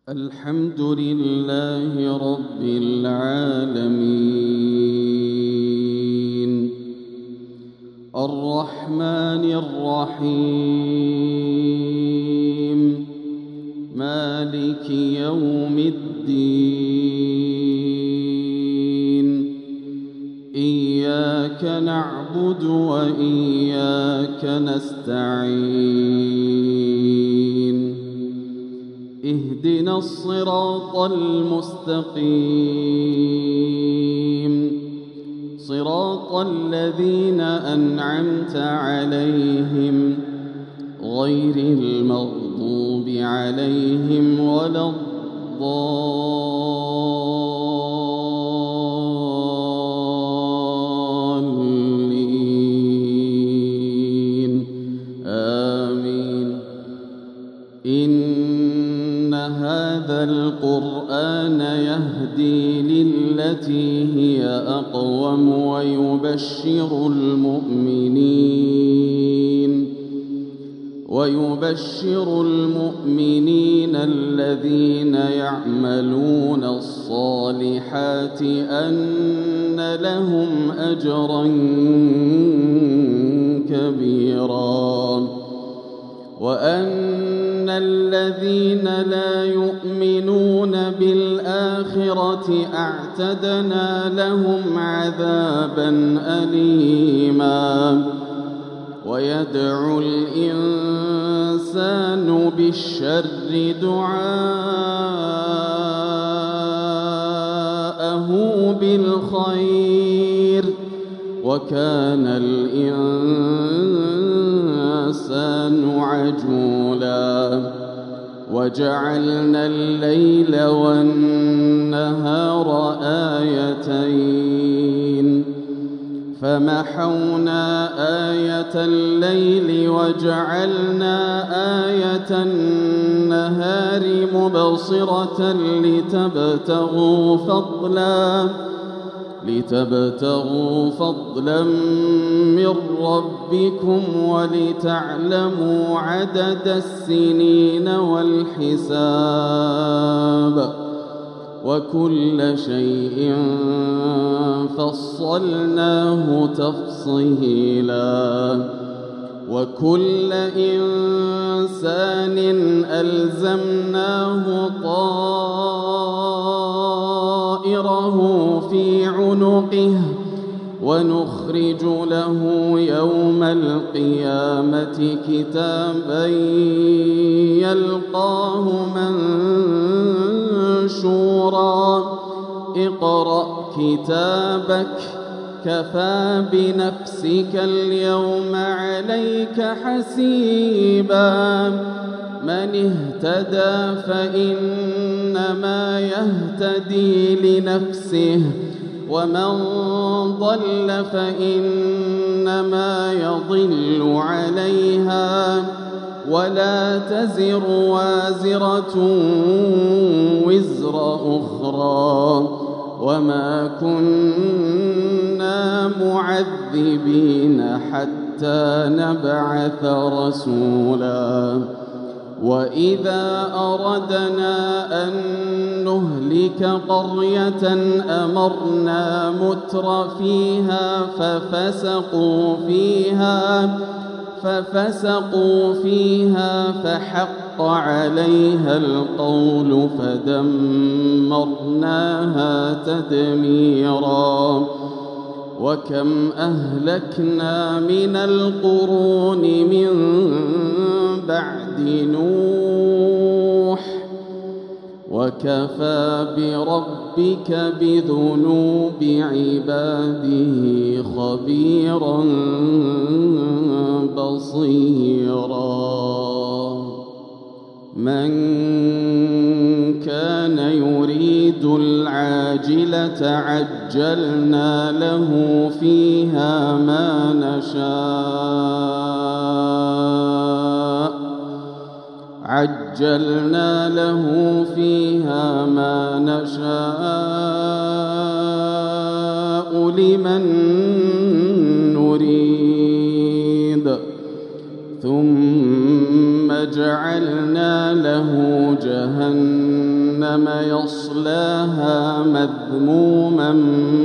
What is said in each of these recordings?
الحمد لله رب العالمين الرحمن الرحيم مالك يوم الدين إياك نعبد وإياك نستعين اهدنا الصراط المستقيم صراط الذين أنعمت عليهم غير المغضوب عليهم ولا الضالين آمين. إن هذا القرآن يهدي للتي هي أقوم ويبشر المؤمنين الذين يعملون الصالحات أن لهم أجرا كبيرا وأن الذين لا يؤمنون بالآخرة أعتدنا لهم عذابا أليما. ويدعو الإنسان بالشر دعاءه بالخير وكان الإنسان عجولا. وجعلنا الليل والنهار آيتين فمحونا آية الليل وجعلنا آية النهار مبصرة لتبتغوا فضلا من ربكم ولتعلموا عدد السنين والحساب وكل شيء فصلناه تفصيلا. وكل إنسان ألزمناه طائره في عنقه ونخرج له يوم القيامة كتابا يلقاه منشورا اقرأ كتابك كفى بنفسك اليوم عليك حسيبا. من اهتدى فإنما يهتدي لنفسه ومن ضل فإنما يضل عليها ولا تزر وازرة وزر أخرى وما كنا معذبين حتى نبعث رسولا. وإذا أردنا أن نهلك قرية أمرنا متر فيها ففسقوا فيها فحق عليها القول فدمرناها تدميرا. وكم أهلكنا من القرون من بعد نوح وكفى بربك بذنوب عباده خبيرا بصيرا. من كان يريد العاجلة عجلنا له فيها ما نشاء لمن نريد ثم جعلنا له جهنم جهنم يصلاها مذموما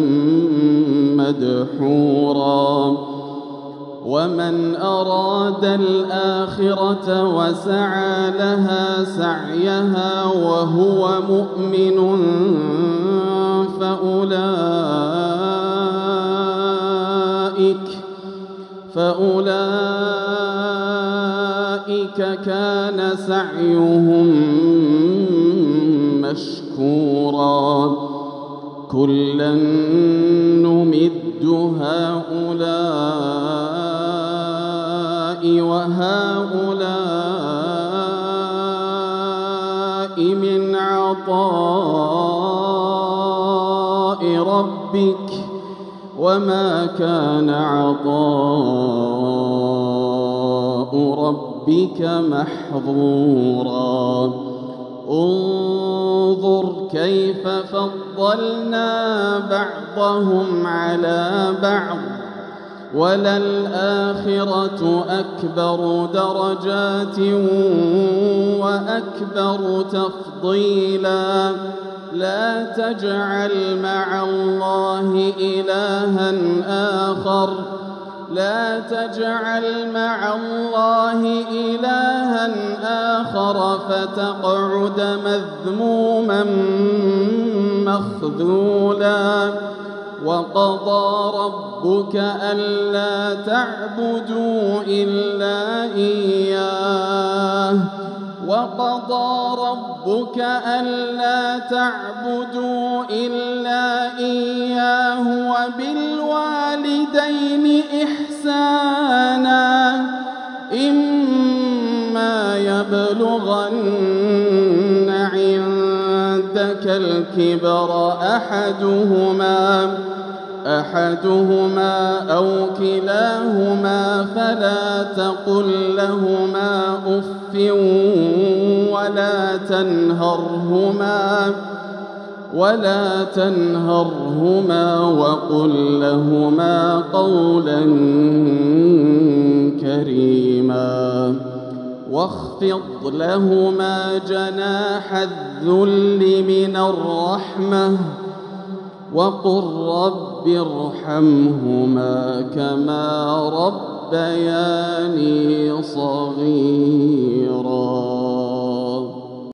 مدحورا ومن أراد الآخرة وسعى لها سعيها وهو مؤمن فأولئك كان سعيهم مشكورا كلا نمد هؤلاء وهؤلاء من عطاء ربك وما كان عطاء ربك محظورا انظر كيف فضلنا بعضهم على بعض وللآخرة أكبر درجات وأكبر تفضيلا لا تجعل مع الله إلها آخر فتقعد مذموما مخذولا وقضى ربك ألا تعبدوا إلا إياه وبالوالدين إحسانا إما يبلغن عندك الكبر أحدهما أو كلاهما فلا تقل لهما أف ولا تنهرهما وقل لهما قولا كريما واخفض لهما جناح الذل من الرحمة وقل رب ارحمهما كما ربياني صغيرا